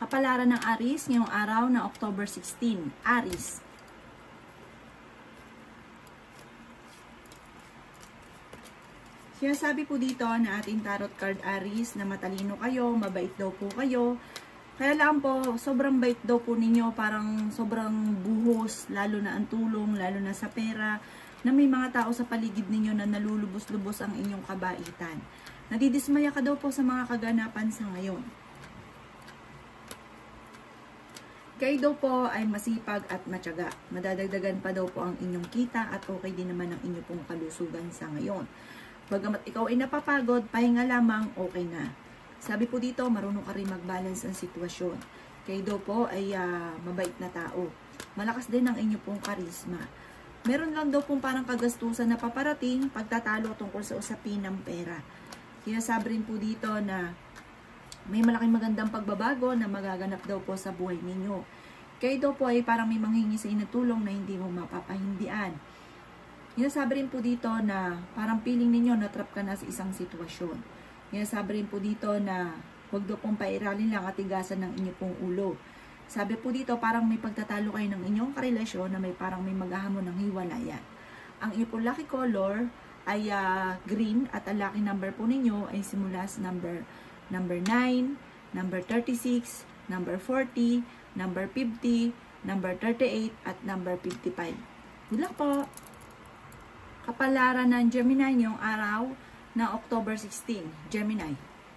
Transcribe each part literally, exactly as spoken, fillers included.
Kapalaran ng Aries ngayong araw na October sixteen. Aries. Sinasabi po dito na ating tarot card Aries na matalino kayo, mabait daw po kayo. Kaya lang po, sobrang bait daw po ninyo, parang sobrang buhos, lalo na ang tulong, lalo na sa pera, na may mga tao sa paligid ninyo na nalulubos-lubos ang inyong kabaitan. Nadidismaya ka daw po sa mga kaganapan sa ngayon. Kayo daw po ay masipag at matyaga. Madadagdagan pa daw po ang inyong kita at okay din naman ang inyong pong kalusugan sa ngayon. Bagamat ikaw ay napapagod, pahinga lamang, okay na. Sabi po dito, marunong ka rin mag-balance ang sitwasyon. Kayo daw po ay uh, mabait na tao. Malakas din ang inyong pong karisma. Meron lang daw pong parang kagastusan na paparating, pagtatalo tungkol sa usapin ng pera. Kaya sabi rin po dito na may malaking magandang pagbabago na magaganap daw po sa buhay ninyo. Kayo daw po ay parang may manghingi sa inyo tulong na hindi mo mapapahindian. Sinasabi rin po dito na parang feeling ninyo na-trap ka na sa isang sitwasyon. Sinasabi rin po dito na huwag daw pong pairalin lang at tigasan ng inyo pong ulo. Sabi po dito parang may pagtatalo kayo ng inyong karelasyon na may parang may maghahamon ng hiwalayan. Ang inyong pong lucky color ay uh, green at ang lucky number po ninyo ay simula sa number number nine, number thirty-six, number forty, number fifty, number thirty-eight, at number fifty-five. Good luck po! Kapalaran ng Gemini ngayong araw na October sixteen. Gemini.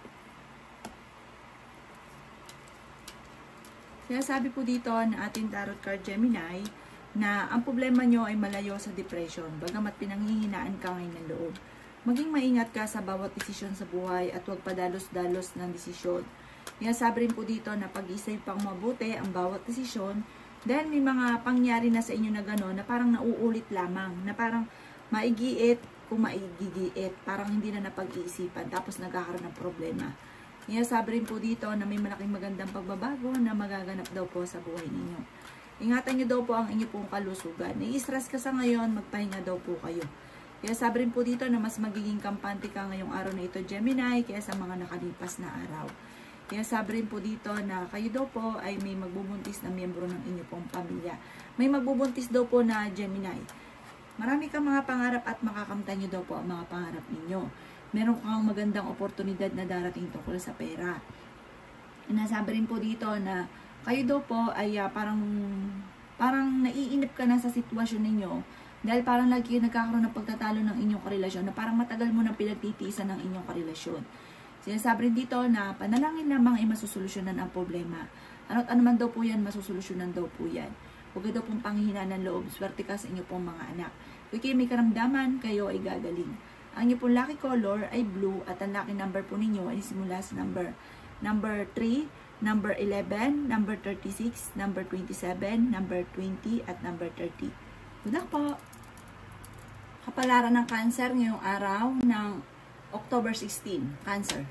Kaya sabi po dito na ating tarot card Gemini na ang problema nyo ay malayo sa depression, bagamat pinanghihinaan ka ngayon ng loob. Maging maingat ka sa bawat desisyon sa buhay at huwag padalos-dalos ng desisyon. Kaya sabi rin po dito na pag-isip pang mabuti ang bawat desisyon dahil may mga pangyari na sa inyo na gano'n na parang nauulit lamang, na parang maigiit kung maigigiit, parang hindi na napag-iisipan tapos nagkakaroon ng problema. Kaya sabi rin po dito na may malaking magandang pagbabago na magaganap daw po sa buhay ninyo. Ingatan nyo daw po ang inyo pong kalusugan. Nai-stress ka sa ngayon, magpahinga daw po kayo. Kaya sabi rin po dito na mas magiging kampante ka ngayong araw na ito, Gemini, kaya sa mga nakalipas na araw. Kaya sabi rin po dito na kayo daw po ay may magbubuntis na miyembro ng inyong pong pamilya. May magbubuntis daw po na Gemini. Marami kang mga pangarap at makakamtan nyo daw po ang mga pangarap ninyo. Meron kang magandang oportunidad na darating tungkol sa pera. Nasabi rin po dito na kayo daw po ay uh, parang, parang naiinip ka na sa sitwasyon ninyo. Dahil parang lagi nagkakaroon ng pagtatalo ng inyong karelasyon na parang matagal mo nang pinagtitiisan ng inyong karelasyon. Sinasabi rin dito na panalangin lamang ay masusolusyonan ang problema. Ano't ano man daw po yan, masusolusyonan daw po yan. Huwag daw pong panghihina ng loob, swerte ka sa inyong pong mga anak. Kung kayo may karamdaman, kayo ay gagaling. Ang inyong pong lucky color ay blue at ang lucky number po ninyo ay simula sa number number three, number eleven, number thirty-six, number twenty-seven, number twenty, at number thirty. Good luck po! Kapalaran ng Cancer ngayong araw ng October sixteen. Cancer.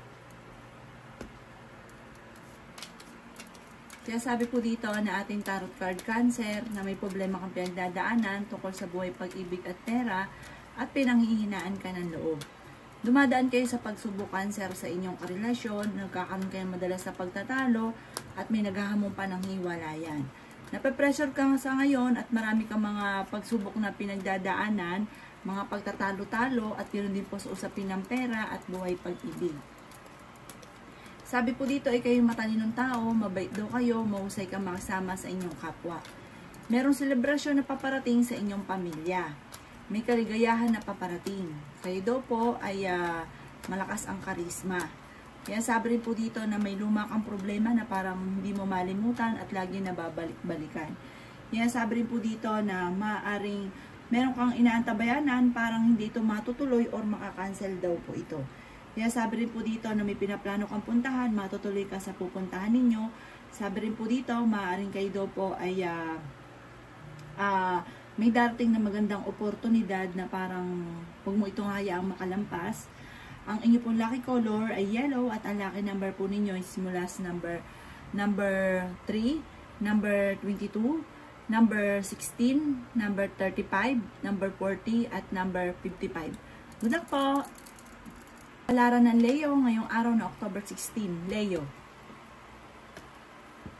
Kaya sabi po dito na ating tarot card Cancer na may problema kang pinagdadaanan tungkol sa buhay, pag-ibig at pera at pinanghihinaan ka ng loob. Dumadaan kayo sa pagsubok Cancer sa inyong karelasyon, nagkakaroon kayo madalas sa pagtatalo at may naghahamon pa ng hiwalayan. Nape-pressure ka sa ngayon at marami kang mga pagsubok na pinagdadaanan, mga pagtatalo-talo at yun din po sa usapin ng pera at buhay pag-ibig. Sabi po dito ay kayong matalinong tao, mabait daw kayo, mahusay kang makasama sa inyong kapwa. Merong selebrasyon na paparating sa inyong pamilya. May kaligayahan na paparating. Kayo daw po ay uh, malakas ang karisma. Kaya sabi rin po dito na may lumak ang problema na parang hindi mo malimutan at lagi nababalik-balikan. Kaya sabi rin po dito na maaring meron kang inaantabayanan, parang hindi ito matutuloy or makakancel daw po ito. Kaya sabi rin po dito na may pinaplano kang puntahan, matutuloy ka sa pupuntahan ninyo. Sabi rin po dito, maaaring kayo daw po ay uh, uh, may darating na magandang oportunidad na parang huwag mo itong hayaang makalampas. Ang inyo pong lucky color ay yellow at ang lucky number po ninyo is simula sa number number three, number twenty-two, number sixteen, number thirty-five, number forty, at number fifty-five. Good luck po! Kapalaran ng Leo ngayong araw na October sixteen. Leo.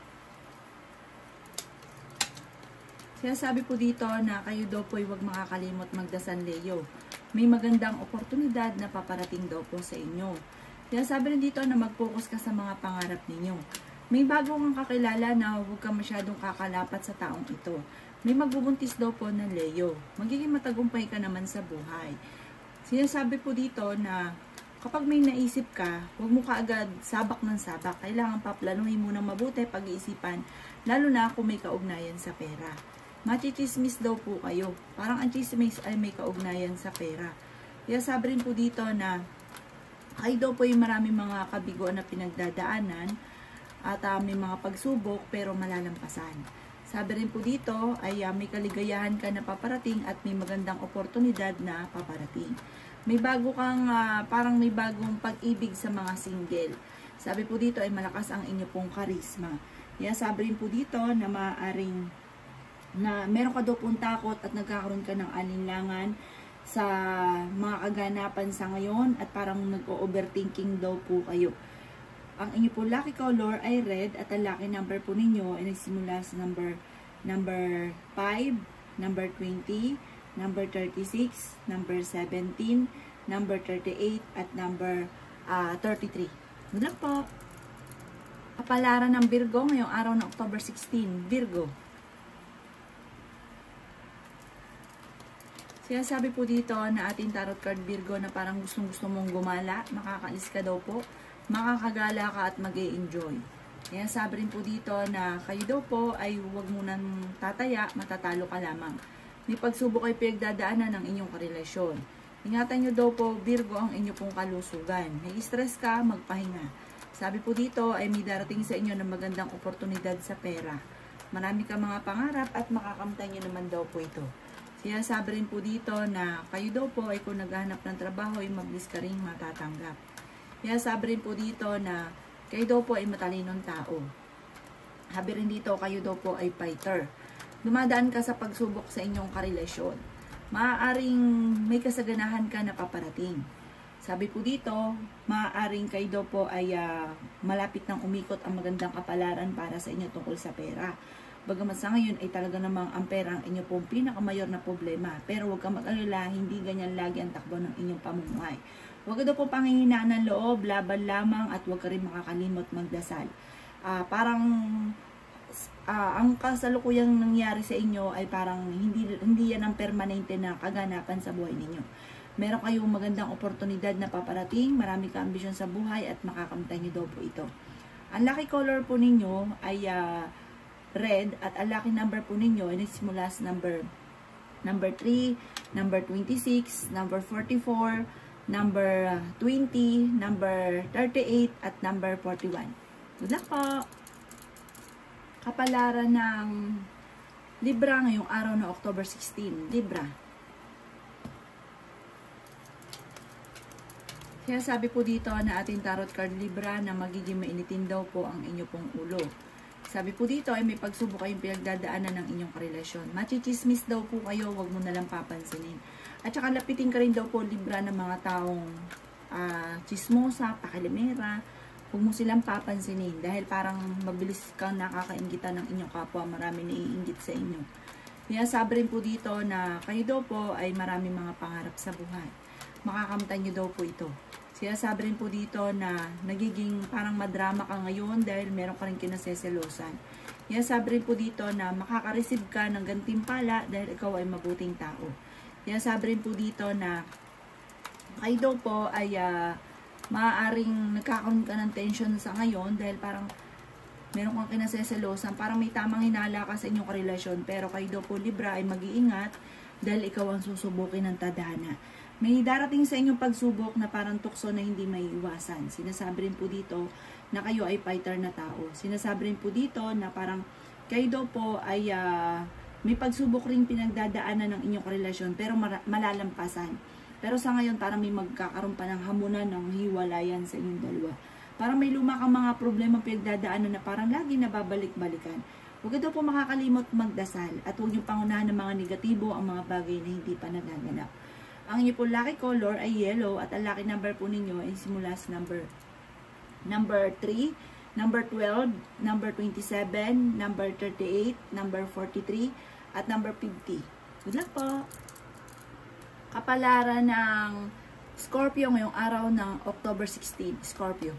Sinasabi po dito na kayo daw po ay huwag makakalimot magdasal, Leo. May magandang oportunidad na paparating daw po sa inyo. Sinasabi rin dito na mag-focus ka sa mga pangarap ninyo. May bago kang kakilala na huwag ka masyadong kakalapat sa taong ito. May magbubuntis daw po ng Leo. Magiging matagumpay ka naman sa buhay. Sinasabi po dito na kapag may naisip ka, huwag mo kaagad sabak ng sabak. Kailangan paplanuhin mo ng mabuti pag-iisipan, lalo na kung may kaugnayan sa pera. Machichismis daw po kayo. Parang ang chismis ay may kaugnayan sa pera. Kaya sabi rin po dito na kayo daw po yung maraming mga kabigoan na pinagdadaanan at uh, may mga pagsubok pero malalampasan. Sabi rin po dito ay uh, may kaligayahan ka na paparating at may magandang oportunidad na paparating. May bago kang, uh, parang may bagong pag-ibig sa mga single. Sabi po dito ay malakas ang inyo pong karisma. Kaya sabi rin po dito na maaaring na meron ka daw pong takot at nagkakaroon ka ng alinlangan sa mga kaganapan sa ngayon at parang nag-overthinking daw po kayo. Ang inyo po lucky color ay red at ang lucky number po ninyo ay nagsimula sa number number five, number twenty, number thirty-six, number seventeen, number thirty-eight at number uh, thirty-three. Good luck po! Kapalaran ng Virgo ngayong araw ng October sixteen. Virgo. Sinasabi po dito na ating tarot card Virgo na parang gustong-gusto mong gumala, makakaalis ka daw po, makakagala ka at mag-e-enjoy. Kaya sabi rin po dito na kayo daw po ay huwag munang tataya, matatalo ka lamang. May pagsubok ay pinagdadaanan ng inyong karelasyon. Ingatan nyo daw po Virgo ang inyong pong kalusugan. May stress ka, magpahinga. Sabi po dito ay may darating sa inyo ng magandang oportunidad sa pera. Marami ka mga pangarap at makakamtan nyo naman daw po ito. Kaya sabi rin po dito na kayo daw po ay kung naghahanap ng trabaho ay mabilis ka rin matatanggap. Kaya sabi rin po dito na kayo daw po ay matalinong tao. Sabi rin dito kayo daw po ay fighter. Dumadaan ka sa pagsubok sa inyong karelasyon. Maaaring may kasaganahan ka na paparating. Sabi po dito, maaaring kayo daw po ay uh, malapit nang umikot ang magandang kapalaran para sa inyo tungkol sa pera. Bagamat sa ngayon ay talaga namang ang pera ang inyong pong pinakamayor na problema. Pero huwag kang mag-alala, hindi ganyan lagi ang takbo ng inyong pamumuhay. Huwag daw po panghihinaan ng loob, laban lamang at huwag ka rin makakalimot magdasal. Uh, parang uh, ang kasalukuyang nangyari sa inyo ay parang hindi, hindi yan ang permanente na kaganapan sa buhay ninyo. Meron kayong magandang oportunidad na paparating, marami ka ambisyon sa buhay at makakamtan nyo daw po ito. Ang lucky color po ninyo ay uh, red at ang lucky number po ninyo ay nagsimula sa number number three, number twenty-six, number forty-four, number twenty, number thirty-eight at number forty-one. Good luck po! Kapalaran ng Libra ngayong araw na October sixteen. Libra. Kaya sabi po dito na ating tarot card Libra na magiging mainitin daw po ang inyo pong ulo. Sabi po dito ay may pagsubok kayong pinagdadaanan ng inyong karelasyon. Machichismis daw po kayo, wag mo na lang papansinin. At saka lapitin ka rin daw po Libra ng mga taong uh, chismosa, pakilimera. Huwag mo silang papansinin dahil parang mabilis kang nakakainggitan ng inyong kapwa, marami naiinggit sa inyo. Kaya sabi rin po dito na kayo daw po ay marami mga pangarap sa buhay. Makakamtan nyo daw po ito. Kaya sabi rin po dito na nagiging parang madrama ka ngayon dahil meron ka rin kinaseselosan. Kaya sabi rin po dito na makaka-receive ka ng gantimpala dahil ikaw ay mabuting tao. Kaya sabi rin po dito na kayo daw po ay uh, maaaring nagkakaroon ka ng tension sa ngayon dahil parang meron kang kinaseselosan. Parang may tamang hinala ka sa inyong karelasyon pero kayo daw po Libra ay mag-iingat dahil ikaw ang susubukin ng tadhana. May darating sa inyong pagsubok na parang tukso na hindi maiiwasan. Sinasabi rin po dito na kayo ay fighter na tao. Sinasabi rin po dito na parang kayo daw po ay uh, may pagsubok rin pinagdadaanan ng inyong relasyon pero malalampasan. Pero sa ngayon parang may magkakaroon pa ng hamunan ng hiwalayan sa inyong dalawa. Parang may luma kang mga problema pinagdadaanan na parang lagi nababalik-balikan. Huwag daw po makakalimot magdasal at huwag niyong pangunahan ng mga negatibo ang mga bagay na hindi pa nagaganap. Ang inyo po lucky color ay yellow at ang lucky number po ninyo ay simula sa number number three, number twelve, number twenty-seven, number thirty-eight, number forty-three, at number fifty. Good luck po! Kapalaran ng Scorpio ngayong araw ng October sixteen. Scorpio.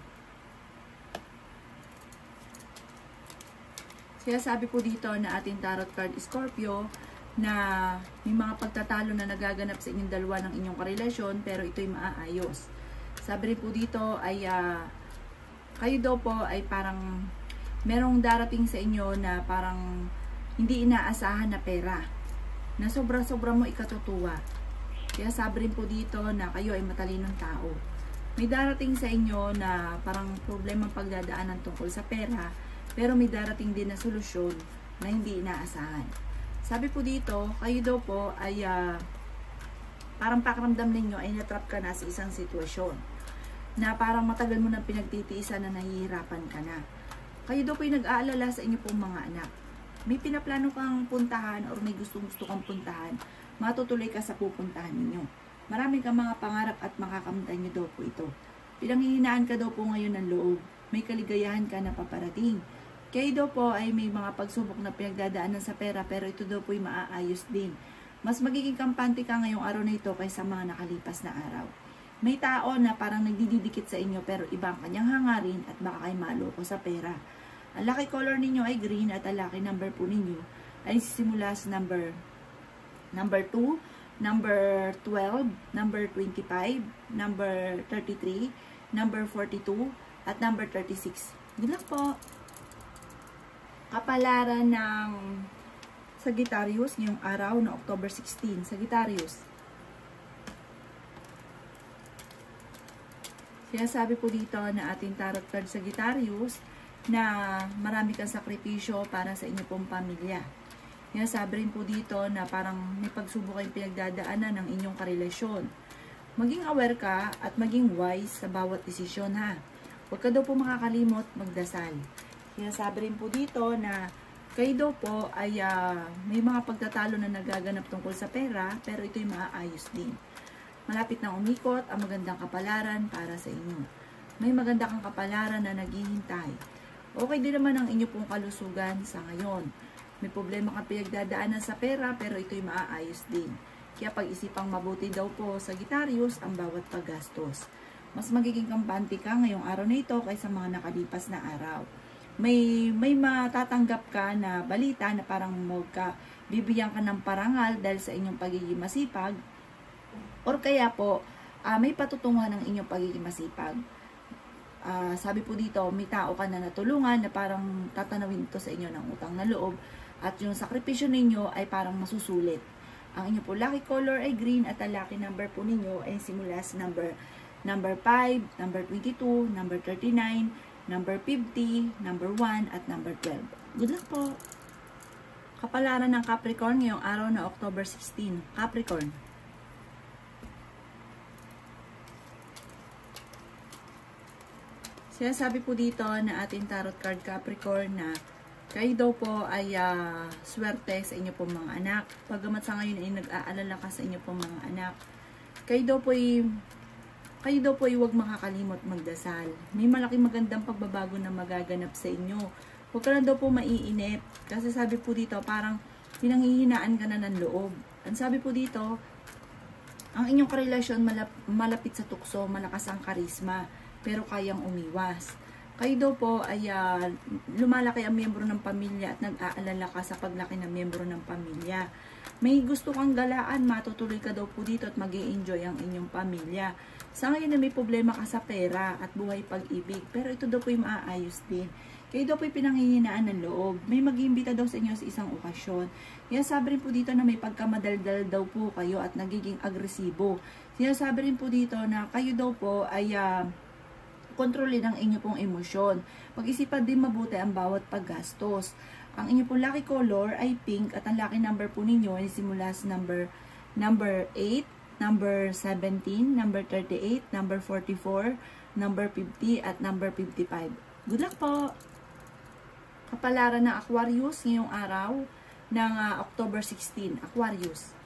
Kaya sabi po dito na ating tarot card Scorpio na may mga pagtatalo na nagaganap sa inyong dalawa ng inyong karelasyon pero ito'y maaayos. Sabi rin po dito ay uh, kayo daw po ay parang merong darating sa inyo na parang hindi inaasahan na pera na sobra-sobra mo ikatutuwa. Kaya sabi rin po dito na kayo ay matalinong tao. May darating sa inyo na parang problemang pagdadaanan tungkol sa pera pero may darating din na solusyon na hindi inaasahan. Sabi po dito, kayo daw po ay uh, parang pakiramdam ninyo ay natrap ka na sa isang sitwasyon na parang matagal mo nang pinagtitiisan na nahihirapan ka na. Kayo daw po ay nag-aalala sa inyo pong mga anak. May pinaplano kang puntahan or may gustong-gusto kang puntahan, matutuloy ka sa pupuntahan ninyo. Marami kang mga pangarap at makakamtan nyo daw po ito. Pinanghihinaan ka daw po ngayon ng loob. May kaligayahan ka na paparating. Kayo daw po ay may mga pagsubok na pinagdadaanan sa pera pero ito daw po ay maaayos din. Mas magiging kampante ka ngayong araw na ito kaysa mga nakalipas na araw. May tao na parang nagdididikit sa inyo pero iba ang kanyang hangarin at baka kayo maloko sa pera. Ang lucky color ninyo ay green at ang lucky number po ninyo ay sisimula sa number number two, number twelve, number twenty-five, number thirty-three, number forty-two, at number thirty-six. Good luck po! Kapalaran ng Sagittarius ngayong araw na October sixteen. Sagittarius. Kaya sabi po dito na ating tarot card Sagittarius na marami kang sakripisyo para sa inyo pong pamilya. Kaya sabi rin po dito na parang may pagsubok kayong pinagdadaanan ng inyong karelasyon. Maging aware ka at maging wise sa bawat desisyon ha. Huwag ka daw po makakalimot magdasal. Kaya sabi rin po dito na kayo daw po ay uh, may mga pagtatalo na nagaganap tungkol sa pera pero ito'y maaayos din. Malapit na umikot ang magandang kapalaran para sa inyo. May maganda kang kapalaran na naghihintay. Okay din naman ang inyo pong kalusugan sa ngayon. May problema kang pinagdadaanan sa pera pero ito'y maaayos din. Kaya pag-isipang mabuti daw po sa Sagittarius ang bawat paggastos. Mas magiging kampante ka ngayong araw na ito kaysa mga nakalipas na araw. May may matatanggap ka na balita na parang magka bibigyan ka ng parangal dahil sa inyong pagiging masipag or kaya po uh, may patutunguhan ng inyong pagiging masipag. Uh, sabi po dito, may tao ka na natulungan na parang tatanawin ito sa inyo ng utang na loob at yung sakripisyo ninyo ay parang masusulit. Ang inyo po lucky color ay green at ang lucky number po ninyo ay simula sa number number five, number twenty-two, number thirty-nine, number fifty, number one, at number twelve. Good luck po! Kapalaran ng Capricorn ngayong araw na October sixteen. Capricorn. Siya sabi po dito na ating tarot card Capricorn na kayo daw po ay uh, swerte sa inyo pong mga anak. Pagamat sa ngayon ay nag-aalala ka sa inyo pong mga anak. Kayo daw po ay Kayo daw po ay huwag makakalimot magdasal. May malaking magandang pagbabago na magaganap sa inyo. Huwag ka lang daw po maiinip. Kasi sabi po dito, parang pinanghihinaan ka na ng loob. Ang sabi po dito, ang inyong karelasyon malap malapit sa tukso, malakas ang karisma, pero kayang umiwas. Kayo daw po ay uh, lumalaki ang miyembro ng pamilya at nag-aalala ka sa paglaki ng miyembro ng pamilya. May gusto kang galaan, matutuloy ka daw po dito at mag-i-enjoy ang inyong pamilya. Sa ngayon na may problema ka sa pera at buhay pag-ibig, pero ito daw po yung maaayos din. Kayo daw po yung pinanghihinaan ng loob. May mag-iimbita daw sa inyo sa isang okasyon. Kaya sabi rin po dito na may pagkamadaldal daw po kayo at nagiging agresibo. Kaya sabi rin po dito na kayo daw po ay uh, kontrolin ang inyo pong emosyon. Pag-isipan din mabuti ang bawat paggastos. Ang inyo pong lucky color ay pink at ang lucky number po ninyo ay simula sa number number eight, number seventeen, number thirty-eight, number forty-four, number fifty, at number fifty-five. Good luck po! Kapalaran ng Aquarius ngayong araw ng uh, October sixteen. Aquarius.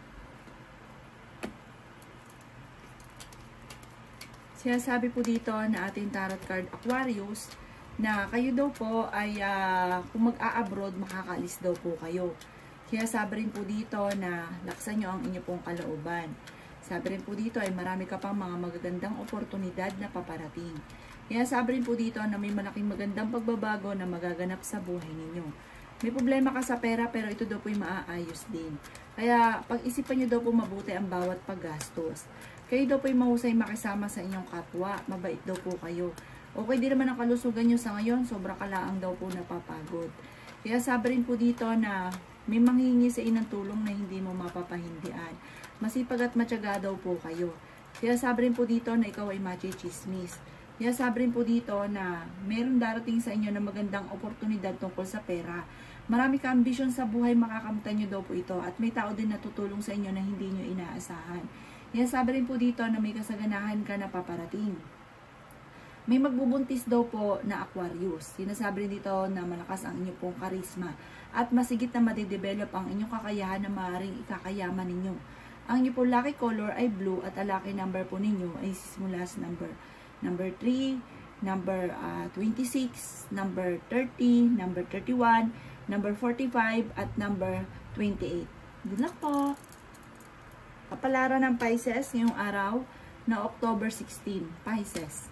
Siya sabi po dito na ating tarot card Aquarius na kayo daw po ay uh, kung mag-a-abroad, makakaalis daw po kayo. Kaya sabi rin po dito na laksan nyo ang inyo pong kalooban. Sabi rin po dito ay marami ka pang mga magagandang oportunidad na paparating. Kaya sabi rin po dito na may malaking magandang pagbabago na magaganap sa buhay ninyo. May problema ka sa pera pero ito daw po ay maaayos din. Kaya pag-isipan nyo daw po mabuti ang bawat paggastos. Kayo daw po ay mahusay makisama sa inyong kapwa. Mabait daw po kayo. Okay din naman ang kalusugan nyo sa ngayon. Sobra kalaang daw po napapagod. Kaya sabi rin po dito na may manghingi sa inang tulong na hindi mo mapapahindian. Masipag at matyaga daw po kayo. Kaya sabi rin po dito na ikaw ay machichismis. Kaya sabi rin po dito na meron darating sa inyo na magandang oportunidad tungkol sa pera. Marami ka ambisyon sa buhay, makakamtan nyo daw po ito. At may tao din na tutulong sa inyo na hindi nyo inaasahan. Kaya sabi rin po dito na may kasaganahan ka na paparating. May magbubuntis daw po na Aquarius. Sinasabi rin dito na malakas ang inyong pong karisma. At masigit na madidevelop ang inyong kakayahan na maaaring ikakayaman ninyo. Ang inyong pong lucky color ay blue at ang lucky number po ninyo ay simula sa number number three, number uh, twenty-six, number thirty, number thirty-one, number forty-five, at number twenty-eight. Good luck po! Kapalaran ng Pisces ngayong araw na October sixteen. Pisces.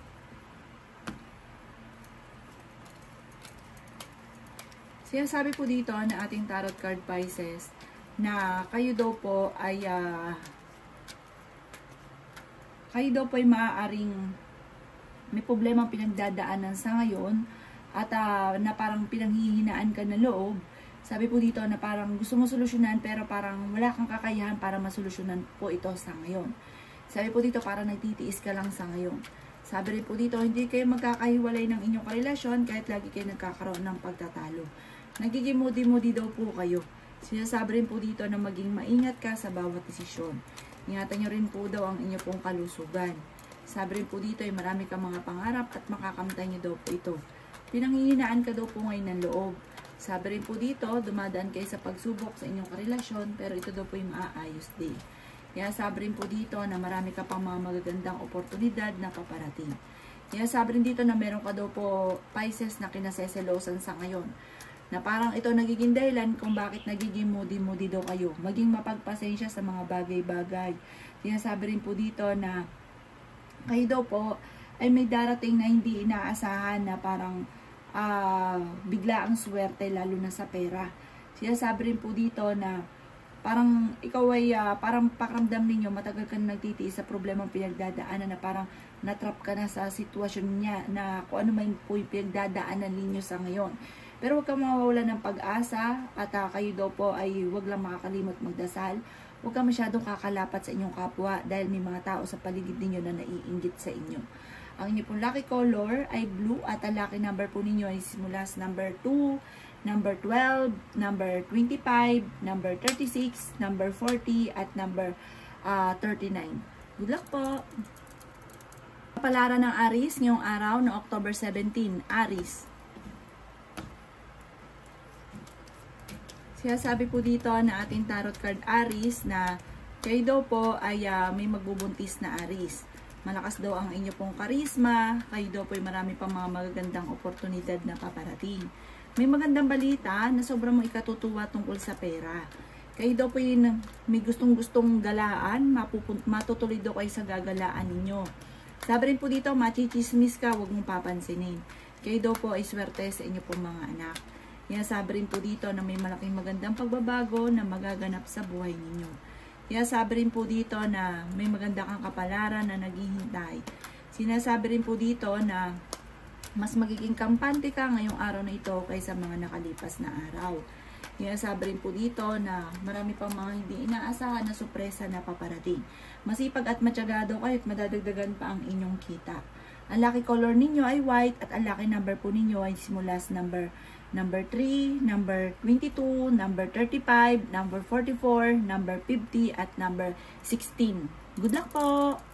Sinasabi po dito na ating tarot card Pisces na kayo daw po ay uh, kayo daw po ay maaaring may problema pinagdadaanan sa ngayon at uh, na parang pinanghihinaan ka na loob. Sabi po dito na parang gusto mo solusyonan pero parang wala kang kakayahan para masolusyonan po ito sa ngayon. Sabi po dito parang nagtitiis ka lang sa ngayon. Sabi rin po dito hindi kayo magkakahiwalay ng inyong karelasyon kahit lagi kayo nagkakaroon ng pagtatalo. Nagiging moody-moody daw po kayo. Sinasabi rin po dito na maging maingat ka sa bawat desisyon. Ingatan nyo rin po daw ang inyong pong kalusugan. Sabi rin po dito ay marami kang mga pangarap at makakamtan nyo daw po ito. Pinanghihinaan ka daw po ngayon ng loob. Sabi rin po dito, dumadaan kayo sa pagsubok sa inyong karelasyon pero ito daw po yung maaayos din. Kaya sabi rin po dito na marami ka pang mga magagandang oportunidad na paparating. Kaya sabi rin dito na meron ka daw po Pisces na kinaseselosan sa ngayon. Na parang ito nagiging dahilan kung bakit nagiging moody-moody daw kayo. Maging mapagpasensya sa mga bagay-bagay. Kaya sabi rin po dito na kayo daw po ay may darating na hindi inaasahan na parang uh, bigla ang swerte lalo na sa pera. Sinasabi rin po dito na parang ikaw ay uh, parang pakiramdam ninyo matagal ka na nagtitiis sa problemang pinagdadaanan na parang natrap ka na sa sitwasyon niya na kung ano man po yung pinagdadaanan ninyo sa ngayon. Pero huwag kang mawawala ng pag-asa at uh, kayo daw po ay huwag lang makakalimot magdasal. Huwag kang masyadong kakalapat sa inyong kapwa dahil may mga tao sa paligid ninyo na naiinggit sa inyo. Ang inyong pong lucky color ay blue at ang lucky number po ninyo ay simula sa number two, number twelve, number twenty-five, number thirty-six, number forty, at number uh, thirty-nine. Good luck po! Kapalaran ng Aries ngayong araw na October seventeen. Aries. Sinasabi po dito na ating tarot card Aries na kayo daw po ay uh, may magbubuntis na Aries. Malakas daw ang inyo pong karisma, kayo daw po ay marami pang mga magagandang oportunidad na paparating. May magandang balita na sobrang mo ikatutuwa tungkol sa pera. Kayo daw po ay may gustong-gustong galaan, matutuloy daw kayo sa gagalaan ninyo. Sabi rin po dito, machichismis ka, huwag mong papansinin. Kayo daw po ay swerte sa inyo pong mga anak. Kaya sabi rin po dito na may malaking magandang pagbabago na magaganap sa buhay ninyo. Kaya sabi rin po dito na may maganda kang kapalaran na naghihintay. Sinasabi rin po dito na mas magiging kampante ka ngayong araw na ito kaysa mga nakalipas na araw. Kaya sabi rin po dito na marami pang mga hindi inaasahan na sorpresa na paparating. Masipag at matsyagado kayo at madadagdagan pa ang inyong kita. Ang lucky color ninyo ay white at ang lucky number po ninyo ay simula sa number number three, number twenty-two, number thirty-five, number forty-four, number fifty, at number sixteen. Good luck po!